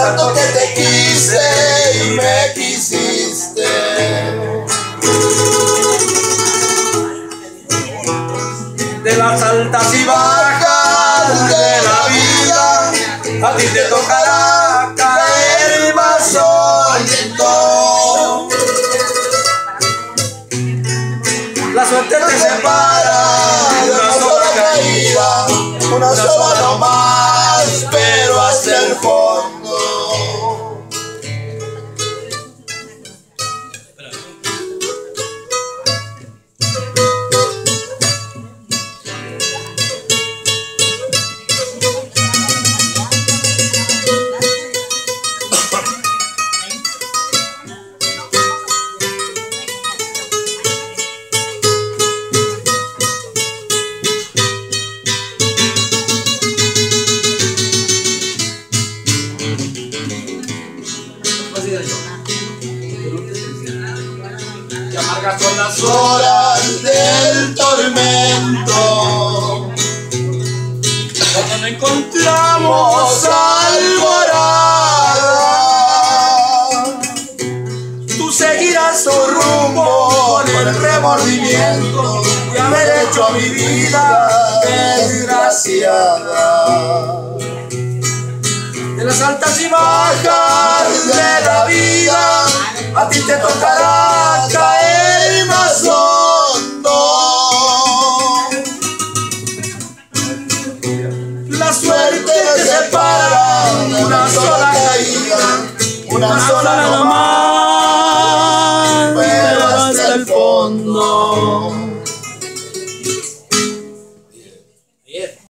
tanto que te quise y me quisiste. De las altas y bajas de la vida, a ti te tocará caer más hondo. La suerte te separa de una sola caída, una sola no más, pero hasta el fondo. Y amargas son las Horas del tormento, cuando no encontramos alborada. tú seguirás tu rumbo con el remordimiento de haber hecho mi vida desgraciada. De las altas y bajas de la vida, a ti te tocará caer más hondo. La suerte te separa de una sola caída, una sola no más, pero hasta el fondo.